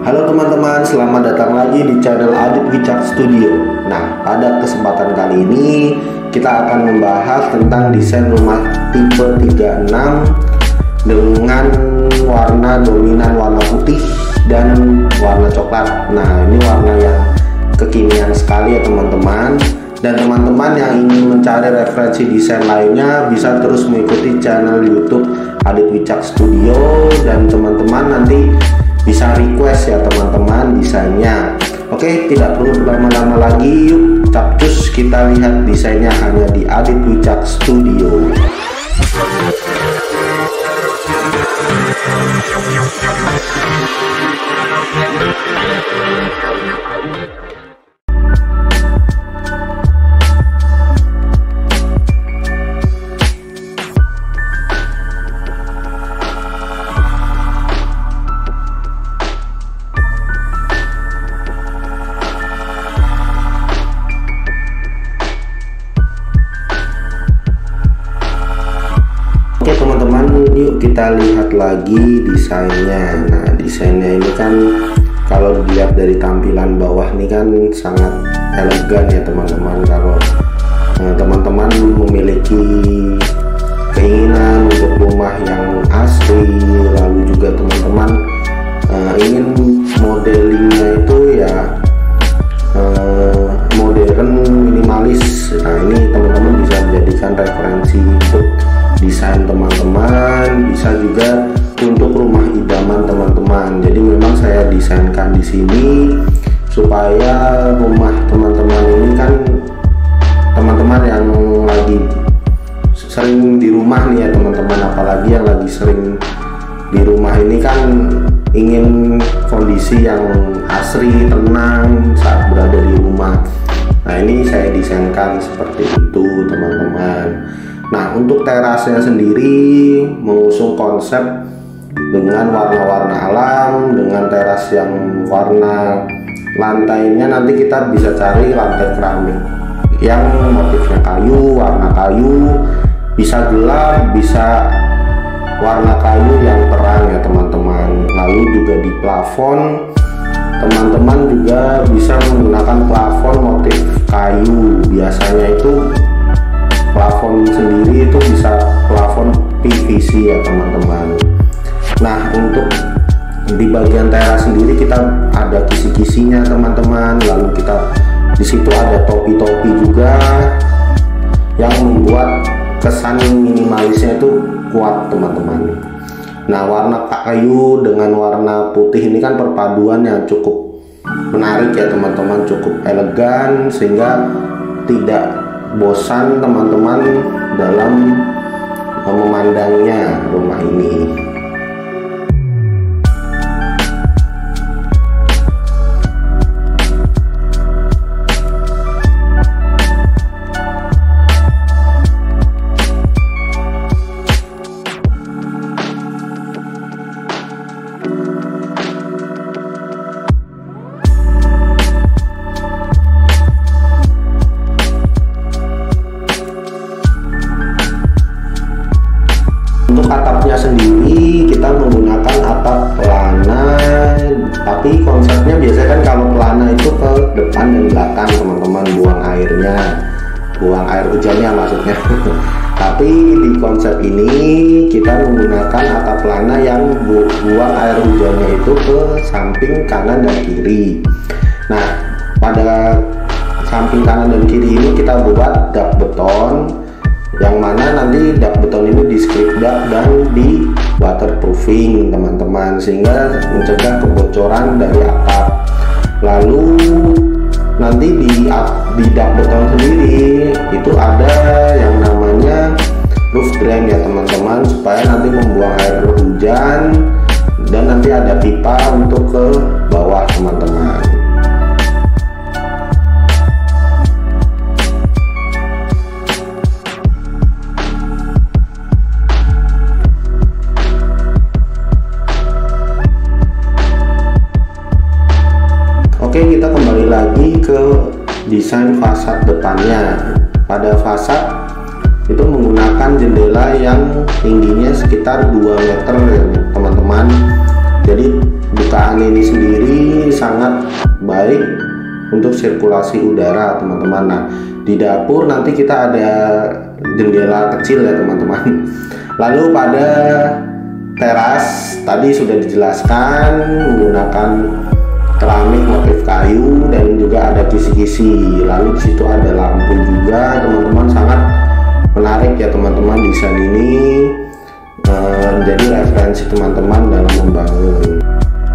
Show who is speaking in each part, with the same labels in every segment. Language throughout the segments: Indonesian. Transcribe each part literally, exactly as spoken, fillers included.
Speaker 1: Halo teman-teman, selamat datang lagi di channel Adit Wicak Studio. Nah, pada kesempatan kali ini kita akan membahas tentang desain rumah tipe tiga puluh enam dengan warna dominan warna putih dan warna coklat. Nah, ini warna yang kekinian sekali ya teman-teman. Dan teman-teman yang ingin mencari referensi desain lainnya bisa terus mengikuti channel YouTube Adit Wicak Studio, dan teman-teman nanti bisa request ya teman-teman desainnya. Oke, tidak perlu berlama-lama lagi, yuk capcus kita lihat desainnya hanya di Adit Wicak Studio. Oke teman-teman, yuk kita lihat lagi desainnya. Nah, desainnya ini kan kalau dilihat dari tampilan bawah ini kan sangat elegan ya teman-teman. Kalau teman-teman eh, memiliki keinginan untuk rumah yang asri, lalu juga teman-teman eh, ingin modelingnya itu ya eh, modern, minimalis. Nah, ini teman-teman bisa menjadikan referensi untuk desain teman-teman, bisa juga untuk rumah idaman teman-teman. Jadi memang saya desainkan di sini supaya rumah teman-teman ini kan teman-teman yang lagi sering di rumah nih ya teman-teman, apalagi yang lagi sering di rumah ini kan ingin kondisi yang asri, tenang saat berada di rumah. Nah, ini saya desainkan seperti itu teman-teman. Nah, untuk terasnya sendiri mengusung konsep dengan warna-warna alam, dengan teras yang warna lantainya nanti kita bisa cari lantai keramik yang motifnya kayu, warna kayu, bisa gelap, bisa warna kayu yang terang ya teman-teman. Lalu juga di plafon teman-teman juga bisa menggunakan plafon motif kayu. Biasanya itu plafon sendiri itu bisa plafon P V C ya teman-teman. Nah, untuk di bagian teras sendiri kita ada kisi-kisinya teman-teman. Lalu kita di situ ada topi-topi juga yang membuat kesan minimalisnya itu kuat teman-teman. Nah, warna kayu dengan warna putih ini kan perpaduan yang cukup menarik ya teman-teman, cukup elegan sehingga tidak bosan teman-teman dalam memandangnya rumah ini. Untuk atapnya sendiri kita menggunakan atap pelana, tapi konsepnya biasanya kan kalau pelana itu ke depan dan belakang teman-teman, buang airnya, buang air hujannya maksudnya. Tapi di konsep ini kita menggunakan atap pelana yang bu buang air hujannya itu ke samping kanan dan kiri. Nah, pada samping kanan dan kiri ini kita buat dak beton, yang mana nanti dak beton ini di strip dak dan di waterproofing teman-teman, sehingga mencegah kebocoran dari atap. Lalu nanti di di dak beton sendiri itu ada yang namanya roof drain ya teman-teman, supaya nanti membuang air hujan, dan nanti ada pipa untuk ke bawah teman-teman. Oke, kita kembali lagi ke desain fasad depannya. Pada fasad itu menggunakan jendela yang tingginya sekitar dua meter ya teman-teman. Jadi bukaan ini sendiri sangat baik untuk sirkulasi udara teman-teman. Nah di dapur nanti kita ada jendela kecil ya teman-teman. Lalu pada teras tadi sudah dijelaskan menggunakan keramik motif kayu dan juga ada kisi-kisi. Lalu di situ ada lampu juga teman-teman, sangat menarik ya teman-teman desain ini. Eh, jadi referensi teman-teman dalam membangun.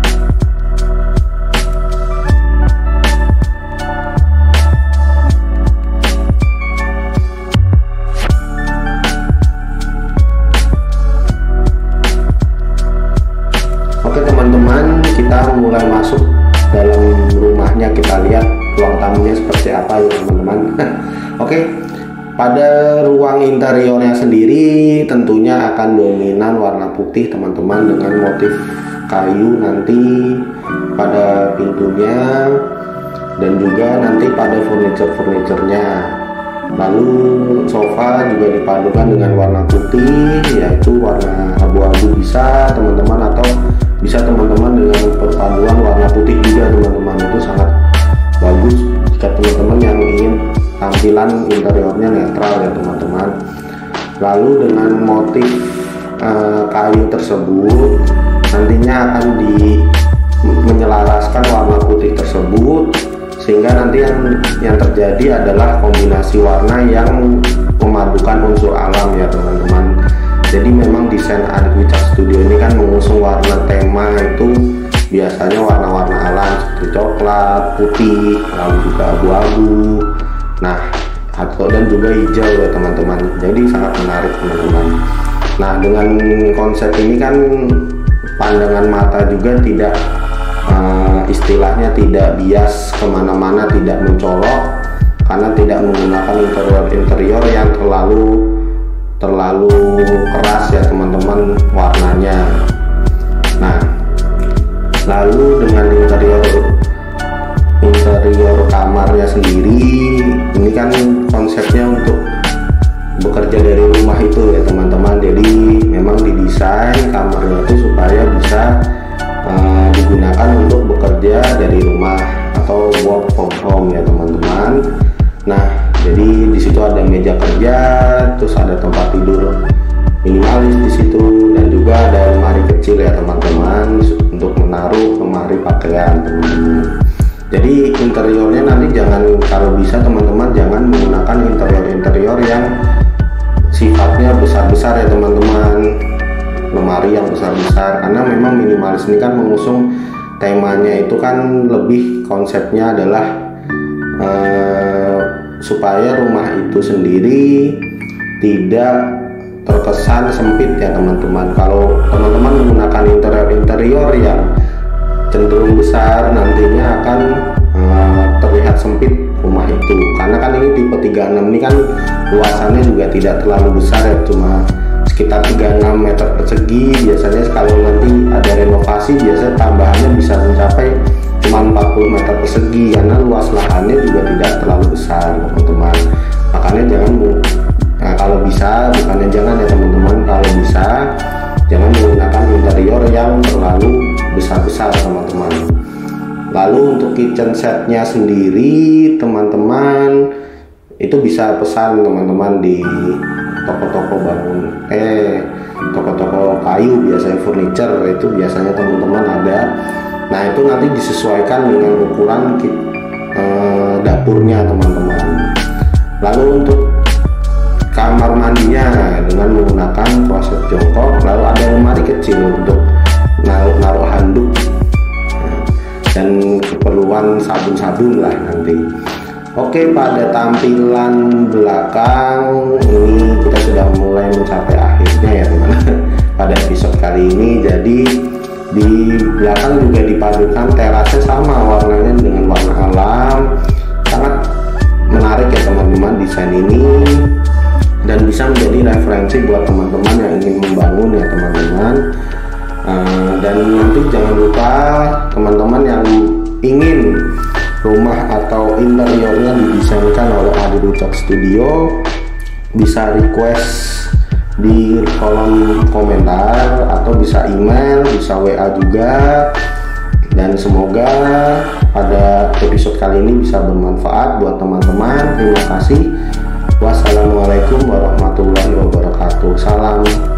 Speaker 1: Oke teman-teman, kita mulai masuk dalam rumahnya, kita lihat ruang tamunya seperti apa ya teman-teman. Oke, pada ruang interiornya sendiri tentunya akan dominan warna putih teman-teman, dengan motif kayu nanti pada pintunya dan juga nanti pada furniture-furniturnya. Lalu sofa juga dipadukan dengan warna putih, yaitu warna abu-abu bisa teman-teman, atau bisa teman-teman dengan perpaduan warna putih juga teman-teman. Itu sangat bagus jika teman-teman yang ingin tampilan interiornya netral ya teman-teman. Lalu dengan motif eh, kayu tersebut nantinya akan di menyelaraskan warna putih tersebut, sehingga nanti yang yang terjadi adalah kombinasi warna yang memadukan unsur alam ya teman-teman. Jadi memang desain Adit Wicak Studio ini kan mengusung warna tema itu biasanya warna-warna alam seperti coklat, putih, lalu juga abu-abu, nah atau dan juga hijau ya teman-teman. Jadi sangat menarik teman-teman. Nah dengan konsep ini kan pandangan mata juga tidak uh, istilahnya tidak bias kemana-mana, tidak mencolok, karena tidak menggunakan interior-interior yang terlalu terlalu keras ya teman-teman warnanya. Nah lalu dengan interior interior kamarnya sendiri ini kan konsepnya untuk bekerja dari rumah itu ya teman-teman. Jadi memang didesain kamarnya itu supaya bisa uh, digunakan untuk bekerja dari rumah atau work from home ya teman-teman. Nah jadi di situ ada meja kerja, terus ada tempat tidur minimalis di situ, dan juga ada lemari kecil ya teman-teman untuk menaruh lemari pakaian teman-teman. Jadi interiornya nanti jangan, kalau bisa teman-teman jangan menggunakan interior-interior yang sifatnya besar-besar ya teman-teman, lemari yang besar-besar, karena memang minimalis ini kan mengusung temanya itu kan lebih konsepnya adalah eh, supaya rumah itu sendiri tidak terkesan sempit ya teman-teman. Kalau teman-teman menggunakan interior-interior yang cenderung besar, nantinya akan uh, terlihat sempit rumah itu, karena kan ini tipe tiga puluh enam ini kan luasannya juga tidak terlalu besar ya, cuma sekitar tiga puluh enam meter persegi. Biasanya kalau nanti ada renovasi biasanya tambahannya bisa mencapai cuma empat puluh meter persegi, karena luas lahannya juga tidak terlalu besar teman-teman. Makanya jangan, nah, kalau bisa, bukannya jangan ya teman-teman, kalau bisa jangan menggunakan interior yang terlalu besar-besar teman-teman. Lalu untuk kitchen setnya sendiri teman-teman itu bisa pesan teman-teman di toko-toko bangun eh toko-toko kayu, biasanya furniture itu biasanya teman-teman ada. Nah itu nanti disesuaikan dengan ukuran eh, dapurnya teman-teman. Lalu untuk kamar mandinya dengan menggunakan kloset jongkok, lalu ada lemari kecil untuk naruh-naruh handuk dan keperluan sabun-sabun lah nanti. Oke, pada tampilan belakang ini kita sudah mulai mencapai akhirnya ya teman-teman pada episode kali ini. Jadi di belakang juga dipadukan terasnya sama warnanya dengan warna alam, sangat menarik ya teman-teman desain ini, dan bisa menjadi referensi buat teman-teman yang ingin membangun ya teman-teman. Uh, dan nanti jangan lupa teman-teman yang ingin rumah atau interiornya didesainkan oleh Adit Wicak Studio bisa request di kolom komentar atau bisa email bisa W A juga. Dan semoga pada episode kali ini bisa bermanfaat buat teman-teman. Terima kasih. Wassalamualaikum warahmatullahi wabarakatuh. Salam